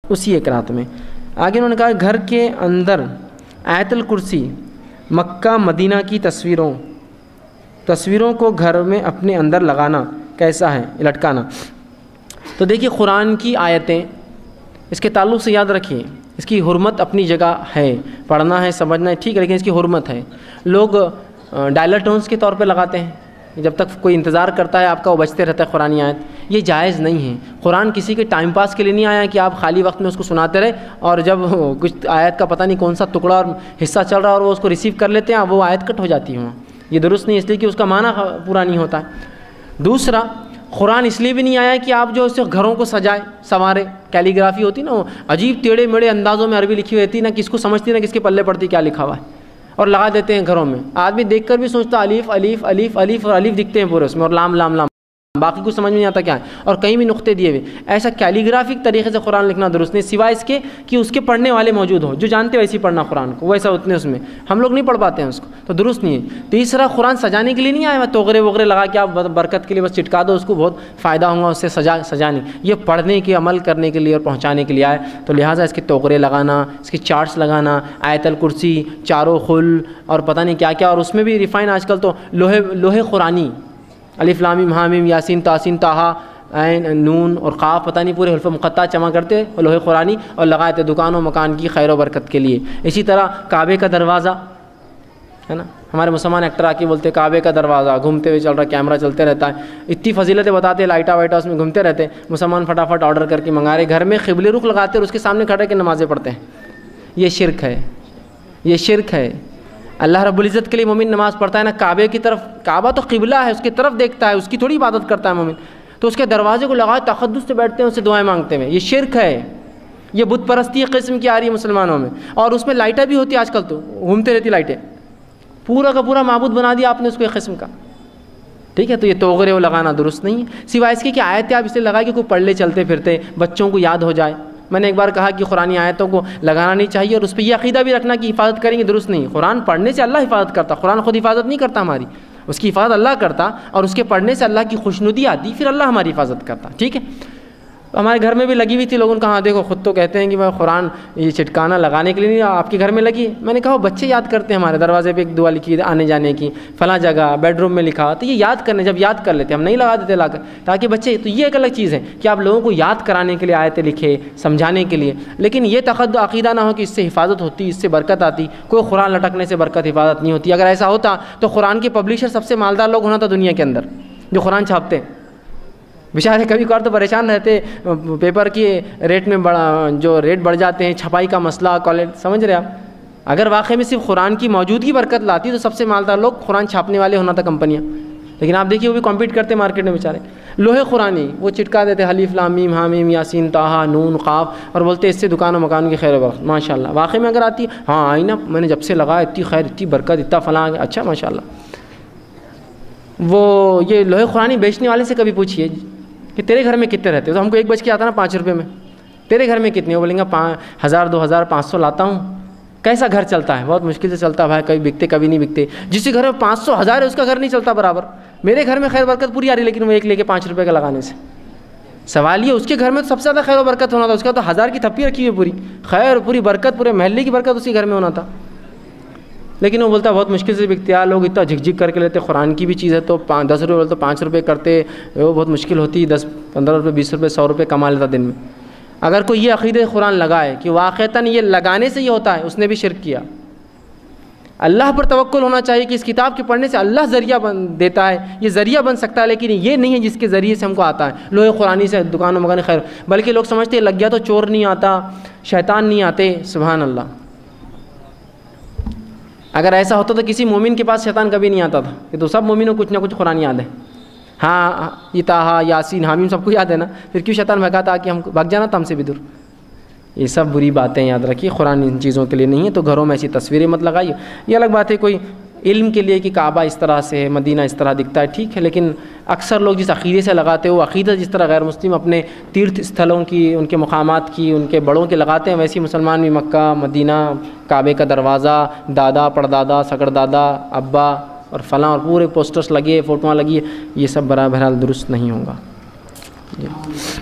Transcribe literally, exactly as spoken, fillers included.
اسی ایک رات میں۔ آگے انہوں نے کہا گھر کے اندر آیت الکرسی مکہ مدینہ کی تصویروں تصویروں کو گھر میں اپنے اندر لگانا کیسا ہے، لٹکانا؟ تو دیکھیے قرآن کی آیتیں، اس کے تعلق سے یاد رکھیے اس کی حرمت اپنی جگہ ہے، پڑھنا ہے سمجھنا ہے ٹھیک ہے، لیکن اس کی حرمت ہے۔ لوگ ڈائلر ٹونز کے طور پہ لگاتے ہیں، جب تک کوئی انتظار کرتا ہے آپ کا وہ بجتے رہتا ہے قرآن آیت، یہ جائز نہیں ہے۔ قرآن کسی کے ٹائم پاس کے لیے نہیں آیا کہ آپ خالی وقت میں اس کو سناتے رہے، اور جب کچھ آیت کا پتہ نہیں کون سا ٹکڑا اور حصہ چل رہا ہے اور وہ اس کو ریسیو کر لیتے ہیں، وہ آیت کٹ ہو جاتی ہوں، یہ درست نہیں، اس لیے کہ اس کا معنی پورا نہیں ہوتا ہے۔ دوسرا، قرآن اس لیے بھی نہیں آیا کہ آپ جو اس سے گھروں کو سجائے سنوارے، کیلیگرافی ہوتی نا، وہ عجیب ٹیڑھے میڑے اندازوں میں عربی لکھی ہوئی ہوتی ہے نا، کس کو سمجھتی نا کس کے پلے پڑتی کیا لکھا ہوا ہے، اور لگا دیتے ہیں گھروں میں۔ آدمی دیکھ کر بھی سوچتا الف الف الف الف اور الف دکھتے ہیں پورے اس میں، اور لام لام لام، باقی کچھ سمجھ میں نہیں آتا کیا ہے، اور کہیں بھی نقطے دیے ہوئے۔ ایسا کیلیگرافک طریقے سے قرآن لکھنا درست نہیں، سوائے اس کے کہ اس کے پڑھنے والے موجود ہوں جو جانتے ویسے پڑھنا قرآن کو، ویسا اتنے اس میں ہم لوگ نہیں پڑھ پاتے ہیں اس کو، تو درست نہیں ہے۔ تیسرا، قرآن سجانے کے لیے نہیں آیا، توغرے وغیرہ لگا کے آپ برکت کے لیے بس چٹکا دو اس کو، بہت فائدہ ہوگا اس سے، سجا سجانے یہ پڑھنے کے عمل کرنے کے لیے اور پہنچانے کے لیے آئے، تو لہٰذا اس کے توغرے لگانا، اس کے چارٹس لگانا، آیت الکرسی، چاروں خل اور پتہ نہیں کیا کیا، اور اس میں بھی ریفائن آج کل تو لوہے لوہے قرآنی، الف لام میم ہا میم یاسین تاسین طٰہٰ عین نون اور قاف، پتہ نہیں پورے حروف مقطع جمع کرتے لوہے قرآنی اور لگائے تھے دکان و مکان کی خیر و برکت کے لیے۔ اسی طرح کعبے کا دروازہ ہے نا، ہمارے مسلمان ایکٹر آ کے بولتے کعبے کا دروازہ گھومتے ہوئے چل رہا، کیمرہ چلتے رہتا ہے، اتنی فضیلتیں بتاتے، لائٹا وائٹا اس میں گھومتے رہتے، مسلمان فٹافٹ آرڈر کر کے منگا رہے، گھر میں قبلے رخ لگاتے اور اس کے سامنے کھڑے کے نمازیں پڑھتے ہیں۔ یہ شرک ہے، یہ شرک ہے۔ اللہ رب العزت کے لیے مومن نماز پڑھتا ہے نا کعبے کی طرف، کعبہ تو قبلہ ہے، اس کی طرف دیکھتا ہے، اس کی تھوڑی عبادت کرتا ہے مومن، تو اس کے دروازے کو لگائے تقدس سے بیٹھتے ہیں، اس سے دعائیں مانگتے ہیں، یہ شرک ہے۔ یہ بت پرستی قسم کی آ رہی ہے مسلمانوں میں، اور اس میں لائٹیں بھی ہوتی ہیں آج کل، تو گھومتے رہتی لائٹیں، پورا کا پورا معبود بنا دیا آپ نے اس کو ایک قسم کا، ٹھیک ہے۔ تو یہ توغرے وہ لگانا درست نہیں ہے، سوائے اس کے کہ آیتیں آپ اس لیے لگائے کہ کوئی پڑھ لے چلتے پھرتے، بچوں کو یاد ہو جائے۔ میں نے ایک بار کہا کہ قرآن آیتوں کو لگانا نہیں چاہیے، اور اس پہ یہ عقیدہ بھی رکھنا کہ حفاظت کریں گے، درست نہیں۔ قرآن پڑھنے سے اللہ حفاظت کرتا، قرآن خود حفاظت نہیں کرتا ہماری، اس کی حفاظت اللہ کرتا، اور اس کے پڑھنے سے اللہ کی خوشنودی آتی، پھر اللہ ہماری حفاظت کرتا، ٹھیک ہے۔ ہمارے گھر میں بھی لگی ہوئی تھی، لوگوں نے کہا دیکھو خود تو کہتے ہیں کہ میں قرآن یہ چٹکانا لگانے کے لیے نہیں، آپ کے گھر میں لگی ہے۔ میں نے کہا بچے یاد کرتے ہیں، ہمارے دروازے پہ ایک دعا لکھی آنے جانے کی، فلاں جگہ بیڈ روم میں لکھا، تو یہ یاد کرنے جب یاد کر لیتے ہم نہیں لگا دیتے لا کر، تاکہ بچے، تو یہ ایک الگ چیز ہے کہ آپ لوگوں کو یاد کرانے کے لیے آیتیں لکھے، سمجھانے کے لیے، لیکن یہ تقدس عقیدہ نہ ہو کہ اس سے حفاظت ہوتی، اس سے برکت آتی۔ کوئی قرآن لٹکنے سے برکت حفاظت نہیں ہوتی۔ اگر ایسا ہوتا تو قرآن کے پبلشر سب سے مالدار لوگ ہونا تھا دنیا کے اندر، جو قرآن چھاپتے ہیں، بیچارے کبھی کبھار تو پریشان رہتے، پیپر کی ریٹ میں بڑا جو ریٹ بڑھ جاتے ہیں، چھپائی کا مسئلہ، کالج، سمجھ رہے آپ۔ اگر واقعی میں صرف قرآن کی موجودگی برکت لاتی تو سب سے مالدار لوگ قرآن چھاپنے والے ہونا تھا کمپنیاں، لیکن آپ دیکھیے وہ بھی کمپیٹ کرتے مارکیٹ میں بیچارے، لوہے قرآنی وہ چٹکا دیتے الف لام میم ہا میم یاسین طٰہٰ نون قاف، اور بولتے اس سے دکان و مکان کی خیر و برکت، ماشاء اللہ۔ واقعی میں اگر آتی ہاں آئی نا، میں نے جب سے لگا اتنی خیر اتنی برکت اتنا فلاں، اچھا ماشاء اللہ۔ وہ یہ لوہے قرآنی بیچنے والے سے کبھی پوچھیے کہ تیرے گھر میں کتنے رہتے ہو، تو ہم کو ایک بج کے آتا نا پانچ روپے میں، تیرے گھر میں کتنے، وہ بولیں گے پانچ ہزار دو ہزار پانچ سو لاتا ہوں۔ کیسا گھر چلتا ہے؟ بہت مشکل سے چلتا ہے بھائی، کبھی بکتے کبھی نہیں بکتے۔ جس کے گھر میں پانچ سو ہزار ہے اس کا گھر نہیں چلتا برابر۔ میرے گھر میں خیر برکت پوری آ رہی، لیکن وہ ایک لے کے پانچ روپے کا لگانے سے۔ سوال یہ اس کے گھر میں تو سب سے زیادہ خیر و برکت ہونا تھا، اس کا تو ہزار کی تھپی رکھی ہوئی پوری خیر، پوری برکت، پورے محلے کی برکت اسی گھر میں ہونا تھا، لیکن وہ بولتا بہت مشکل سے بکتے ہیں، لوگ اتنا جھک جھک کر کے لیتے، قرآن کی بھی چیز ہے تو پانچ دس روپے بولتے پانچ روپے کرتے، وہ بہت مشکل ہوتی، دس پندرہ روپے بیس روپے سو روپے کما لیتا دن میں۔ اگر کوئی یہ عقیدہ قرآن لگائے کہ واقعتاً یہ لگانے سے یہ ہوتا ہے، اس نے بھی شرک کیا۔ اللہ پر توکل ہونا چاہیے کہ اس کتاب کے پڑھنے سے اللہ ذریعہ بن دیتا ہے، یہ ذریعہ بن سکتا ہے، لیکن یہ نہیں ہے جس کے ذریعے سے ہم کو آتا ہے لوہے قرآنی سے دکان و مکان خیر، بلکہ لوگ سمجھتے ہیں لگ گیا تو چور نہیں آتا، شیطان نہیں آتے، سبحان اللہ۔ اگر ایسا ہوتا تو کسی مومن کے پاس شیطان کبھی نہیں آتا تھا، کہ تو سب مومنوں کو کچھ نہ کچھ قرآن یاد ہے، ہاں یہ طٰہٰ یاسین حامیم سب کو یاد ہے نا، پھر کیوں شیطان بھگاتا کہ ہم کو بھگ جانا تھا ہم سے بھی دور۔ یہ سب بری باتیں یاد رکھیے، قرآن ان چیزوں کے لیے نہیں ہے، تو گھروں میں ایسی تصویریں مت لگائیے۔ یہ الگ بات ہے کوئی علم کے لیے کہ کعبہ اس طرح سے ہے، مدینہ اس طرح دکھتا ہے، ٹھیک ہے، لیکن اکثر لوگ جس عقیدے سے لگاتے ہیں وہ عقیدہ جس طرح غیر مسلم اپنے تیرتھ استھلوں کی، ان کے مقامات کی، ان کے بڑوں کے لگاتے ہیں، ویسے مسلمان بھی مکہ مدینہ، کعبے کا دروازہ، دادا پردادا سگڑ دادا ابا اور فلاں اور پورے پوسٹرز لگے، فوٹوਆਂ لگی، یہ سب برابر درست نہیں ہوگا۔